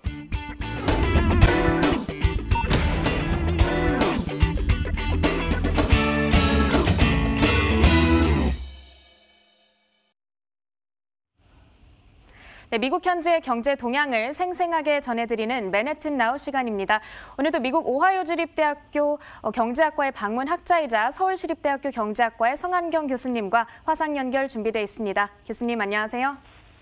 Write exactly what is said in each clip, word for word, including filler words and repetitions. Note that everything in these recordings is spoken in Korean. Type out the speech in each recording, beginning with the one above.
네, 미국 현지의 경제 동향을 생생하게 전해드리는 맨해튼 나우 시간입니다. 오늘도 미국 오하이오 주립대학교 경제학과의 방문 학자이자 서울시립대학교 경제학과의 성한경 교수님과 화상 연결 준비되어 있습니다. 교수님 안녕하세요.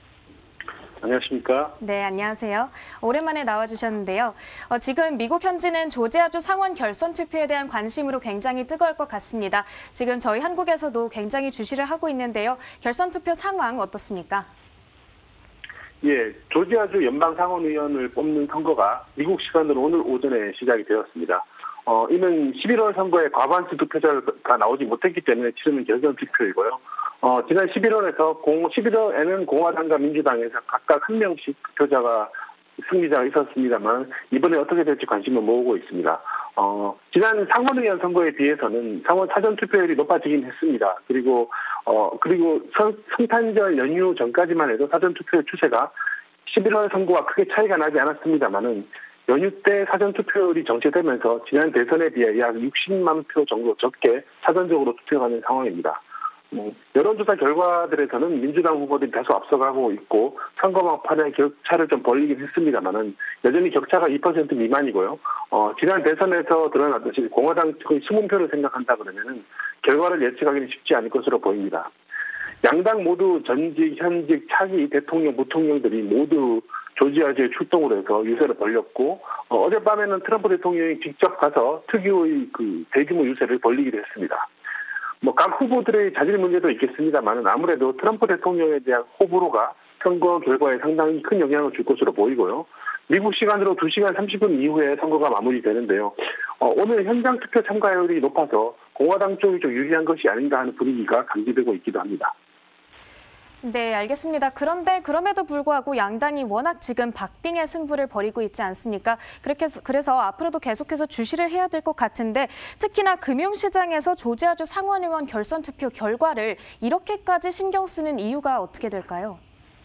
안녕하십니까? 네, 안녕하세요. 오랜만에 나와주셨는데요. 어, 지금 미국 현지는 조지아주 상원 결선 투표에 대한 관심으로 굉장히 뜨거울 것 같습니다. 지금 저희 한국에서도 굉장히 주시를 하고 있는데요. 결선 투표 상황 어떻습니까? 예, 조지아주 연방상원의원을 뽑는 선거가 미국 시간으로 오늘 오전에 시작이 되었습니다. 어, 이는 십일월 선거에 과반수 투표자가 나오지 못했기 때문에 치르는 결선 투표이고요. 어, 지난 십일월에서 공, 십일월에는 공화당과 민주당에서 각각 한 명씩 투표자가 승리자가 있었습니다만 이번에 어떻게 될지 관심을 모으고 있습니다. 어, 지난 상원의원 선거에 비해서는 상원 사전 투표율이 높아지긴 했습니다. 그리고 어 그리고 성, 성탄절 연휴 전까지만 해도 사전 투표율 추세가 십일월 선거와 크게 차이가 나지 않았습니다만은 연휴 때 사전 투표율이 정체되면서 지난 대선에 비해 약 육십만 표 정도 적게 사전적으로 투표하는 상황입니다. 뭐, 여론조사 결과들에서는 민주당 후보들이 다소 앞서가고 있고 선거 막판에 격차를 좀 벌리긴 했습니다만은 여전히 격차가 이 퍼센트 미만이고요. 어, 지난 대선에서 드러났듯이 공화당 측의 숨은 표를 생각한다 그러면은 결과를 예측하기는 쉽지 않을 것으로 보입니다. 양당 모두 전직, 현직, 차기 대통령, 부통령들이 모두 조지아주에 출동을 해서 유세를 벌였고 어, 어젯밤에는 트럼프 대통령이 직접 가서 특유의 그 대규모 유세를 벌리기도 했습니다. 뭐 각 후보들의 자질 문제도 있겠습니다만 아무래도 트럼프 대통령에 대한 호불호가 선거 결과에 상당히 큰 영향을 줄 것으로 보이고요. 미국 시간으로 두 시간 삼십 분 이후에 선거가 마무리되는데요. 어, 오늘 현장 투표 참가율이 높아서 공화당 쪽이 좀 유리한 것이 아닌가 하는 분위기가 감지되고 있기도 합니다. 네, 알겠습니다. 그런데 그럼에도 불구하고 양당이 워낙 지금 박빙의 승부를 벌이고 있지 않습니까? 그렇게 해서, 그래서 앞으로도 계속해서 주시를 해야 될 것 같은데 특히나 금융시장에서 조지아주 상원의원 결선 투표 결과를 이렇게까지 신경 쓰는 이유가 어떻게 될까요?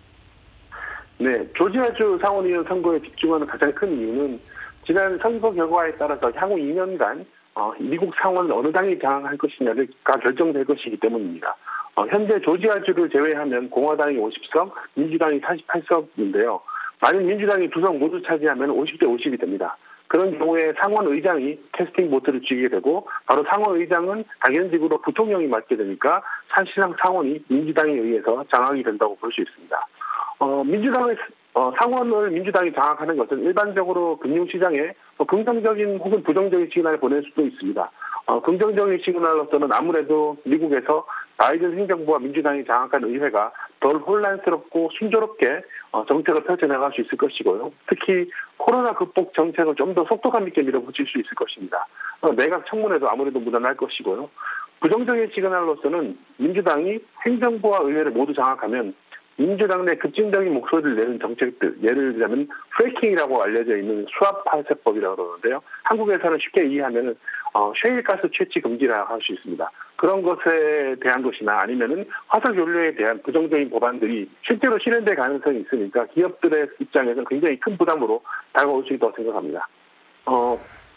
네, 조지아주 상원의원 선거에 집중하는 가장 큰 이유는 지난 선거 결과에 따라서 향후 이 년간 어, 미국 상원을 어느 당이 장악할 것이냐가 결정될 것이기 때문입니다. 어, 현재 조지아주를 제외하면 공화당이 오십 석, 민주당이 사십팔 석인데요. 만약 민주당이 두 석 모두 차지하면 오십 대 오십이 됩니다. 그런 경우에 상원 의장이 캐스팅 보트를 쥐게 되고 바로 상원 의장은 당연직으로 부통령이 맡게 되니까 사실상 상원이 민주당에 의해서 장악이 된다고 볼 수 있습니다. 어, 민주당의 어, 상원을 민주당이 장악하는 것은 일반적으로 금융시장에 뭐 긍정적인 혹은 부정적인 시그널을 보낼 수도 있습니다. 어, 긍정적인 시그널로서는 아무래도 미국에서 바이든 행정부와 민주당이 장악한 의회가 덜 혼란스럽고 순조롭게 어, 정책을 펼쳐나갈 수 있을 것이고요. 특히 코로나 극복 정책을 좀 더 속도감 있게 밀어붙일 수 있을 것입니다. 어, 내각 청문회도 아무래도 무난할 것이고요. 부정적인 시그널로서는 민주당이 행정부와 의회를 모두 장악하면 민주당 내 급진적인 목소리를 내는 정책들, 예를 들자면 프래킹이라고 알려져 있는 수압 파쇄법이라고 그러는데요. 한국에서는 쉽게 이해하면 어, 셰일가스 채취 금지라고 할 수 있습니다. 그런 것에 대한 것이나 아니면은 화석 연료에 대한 부정적인 법안들이 실제로 실현될 가능성이 있으니까 기업들의 입장에서는 굉장히 큰 부담으로 다가올 수 있다고 생각합니다. 어,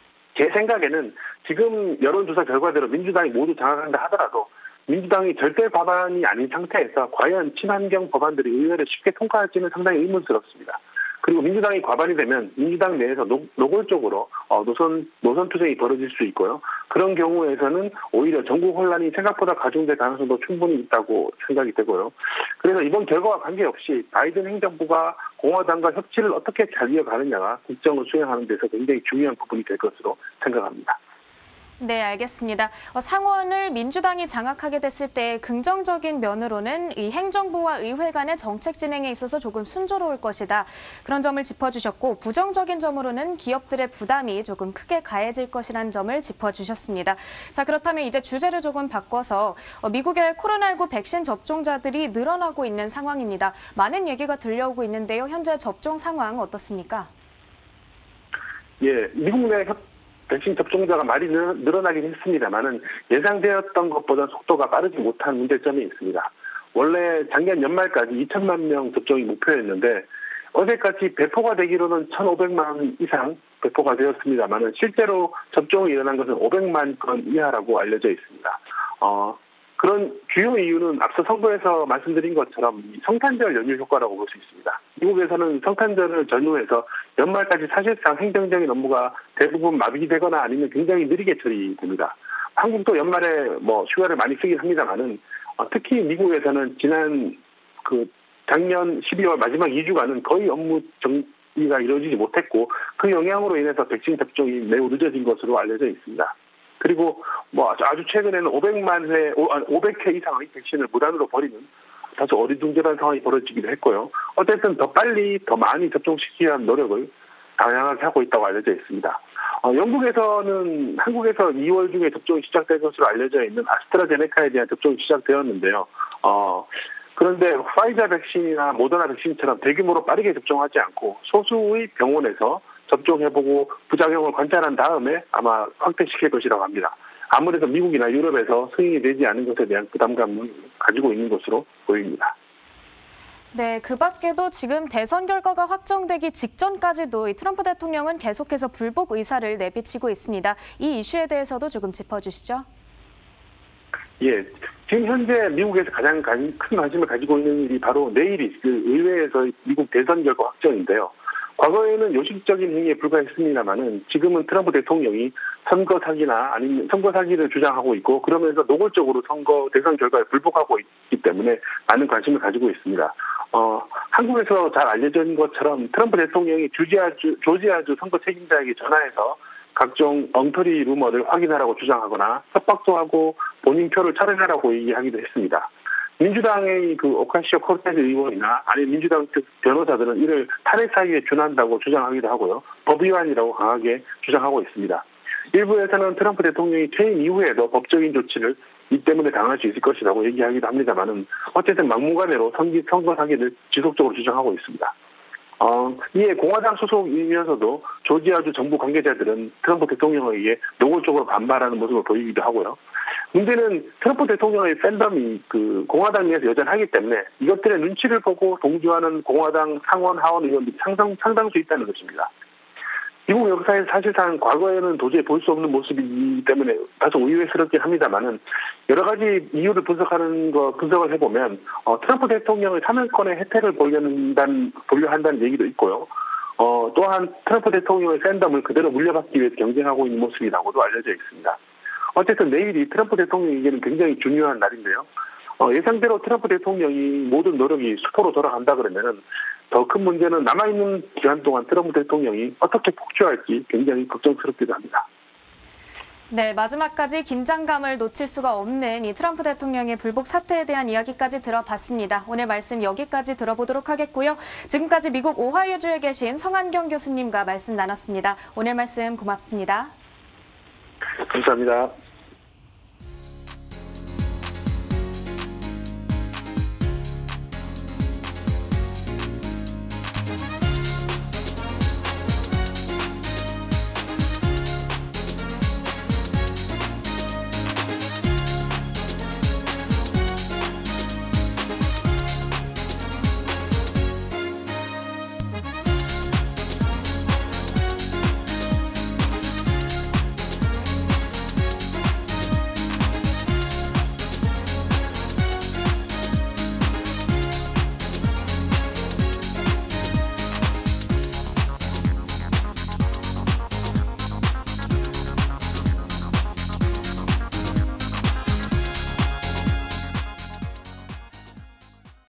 제 생각에는 지금 여론조사 결과대로 민주당이 모두 장악한다 하더라도 민주당이 절대 과반이 아닌 상태에서 과연 친환경 법안들이 의회를 쉽게 통과할지는 상당히 의문스럽습니다. 그리고 민주당이 과반이 되면 민주당 내에서 노, 노골적으로 어, 노선 노선 투쟁이 벌어질 수 있고요. 그런 경우에서는 오히려 전국 혼란이 생각보다 가중될 가능성도 충분히 있다고 생각이 되고요. 그래서 이번 결과와 관계없이 바이든 행정부가 공화당과 협치를 어떻게 잘 이어가느냐가 국정을 수행하는 데서 굉장히 중요한 부분이 될 것으로 생각합니다. 네, 알겠습니다. 어, 상원을 민주당이 장악하게 됐을 때 긍정적인 면으로는 이 행정부와 의회 간의 정책 진행에 있어서 조금 순조로울 것이다. 그런 점을 짚어주셨고 부정적인 점으로는 기업들의 부담이 조금 크게 가해질 것이라는 점을 짚어주셨습니다. 자, 그렇다면 이제 주제를 조금 바꿔서 어, 미국의 코로나십구 백신 접종자들이 늘어나고 있는 상황입니다. 많은 얘기가 들려오고 있는데요. 현재 접종 상황 어떻습니까? 예, 미국 내 협 백신 접종자가 많이 늘어나긴 했습니다만은 예상되었던 것보다 속도가 빠르지 못한 문제점이 있습니다. 원래 작년 연말까지 이천만 명 접종이 목표였는데 어제까지 배포가 되기로는 천오백만 이상 배포가 되었습니다만 실제로 접종이 일어난 것은 오백만 건 이하라고 알려져 있습니다. 어, 그런 주요 이유는 앞서 선거에서 말씀드린 것처럼 성탄절 연휴 효과라고 볼 수 있습니다. 미국에서는 성탄절을 전후해서 연말까지 사실상 행정적인 업무가 대부분 마비되거나 아니면 굉장히 느리게 처리됩니다. 한국도 연말에 뭐 휴가를 많이 쓰긴 합니다만은 어, 특히 미국에서는 지난 그 작년 십이월 마지막 이 주간은 거의 업무 정리가 이루어지지 못했고 그 영향으로 인해서 백신 접종이 매우 늦어진 것으로 알려져 있습니다. 그리고 뭐 아주 최근에는 오백만 회, 오백 회 이상의 백신을 무단으로 버리는 다소 어리둥절한 상황이 벌어지기도 했고요. 어쨌든 더 빨리 더 많이 접종시키기 위한 노력을 다양하게 하고 있다고 알려져 있습니다. 어, 영국에서는 한국에서 이월 중에 접종이 시작된 것으로 알려져 있는 아스트라제네카에 대한 접종이 시작되었는데요. 어, 그런데 파이자 백신이나 모더나 백신처럼 대규모로 빠르게 접종하지 않고 소수의 병원에서 접종해보고 부작용을 관찰한 다음에 아마 확대시킬 것이라고 합니다. 아무래도 미국이나 유럽에서 승인이 되지 않은 것에 대한 부담감을 가지고 있는 것으로 보입니다. 네, 그 밖에도 지금 대선 결과가 확정되기 직전까지도 이 트럼프 대통령은 계속해서 불복 의사를 내비치고 있습니다. 이 이슈에 대해서도 조금 짚어주시죠. 예, 지금 현재 미국에서 가장 큰 관심을 가지고 있는 일이 바로 내일이 그 의회에서 미국 대선 결과 확정인데요. 과거에는 요식적인 행위에 불과했습니다만은 지금은 트럼프 대통령이 선거 사기나 아니면 선거 사기를 주장하고 있고 그러면서 노골적으로 선거 대선 결과에 불복하고 있기 때문에 많은 관심을 가지고 있습니다. 어, 한국에서 잘 알려져 있는 것처럼 트럼프 대통령이 조지아주, 조지아주 선거 책임자에게 전화해서 각종 엉터리 루머를 확인하라고 주장하거나 협박도 하고 본인 표를 차단하라고 얘기하기도 했습니다. 민주당의 그 오카시오 코르테즈 의원이나 아니면 민주당 측 변호사들은 이를 탄핵 사유에 준한다고 주장하기도 하고요. 법위반이라고 강하게 주장하고 있습니다. 일부에서는 트럼프 대통령이 퇴임 이후에도 법적인 조치를 이 때문에 당할 수 있을 것이라고 얘기하기도 합니다만은 어쨌든 막무가내로 선기, 선거 사기를 지속적으로 주장하고 있습니다. 어, 이에 공화당 소속이면서도 조지아주 정부 관계자들은 트럼프 대통령에게 노골적으로 반발하는 모습을 보이기도 하고요. 문제는 트럼프 대통령의 팬덤이 그 공화당 내에서 여전하기 때문에 이것들의 눈치를 보고 동조하는 공화당 상원 하원 의원들이 상당, 상당수 있다는 것입니다. 미국 역사에서 사실상 과거에는 도저히 볼 수 없는 모습이기 때문에 다소 의외스럽긴 합니다만은 여러 가지 이유를 분석하는 거 분석을 해보면 어, 트럼프 대통령의 사면권의 혜택을 보려한다는 보려 한다는 얘기도 있고요. 어, 또한 트럼프 대통령의 팬덤을 그대로 물려받기 위해서 경쟁하고 있는 모습이라고도 알려져 있습니다. 어쨌든 내일이 트럼프 대통령에게는 굉장히 중요한 날인데요. 어, 예상대로 트럼프 대통령이 모든 노력이 수포로 돌아간다 그러면은 더 큰 문제는 남아있는 기간 동안 트럼프 대통령이 어떻게 폭주할지 굉장히 걱정스럽기도 합니다. 네, 마지막까지 긴장감을 놓칠 수가 없는 이 트럼프 대통령의 불복 사태에 대한 이야기까지 들어봤습니다. 오늘 말씀 여기까지 들어보도록 하겠고요. 지금까지 미국 오하이오주에 계신 성한경 교수님과 말씀 나눴습니다. 오늘 말씀 고맙습니다. 감사합니다.